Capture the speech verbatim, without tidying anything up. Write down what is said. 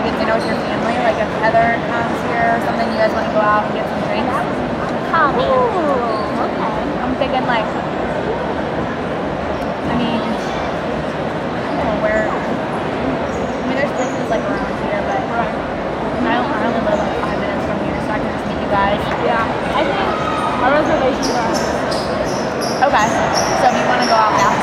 get dinner with your family? Like if Heather comes here or something, you guys want to go out and get some drinks? Come in. Ooh, okay. I'm thinking like, I mean, I don't know where. I mean, there's places like around here, but Right. I don't. I only live like five minutes from here, so I can just meet you guys. Yeah. I think our reservations are. Okay. So if you want to go out after.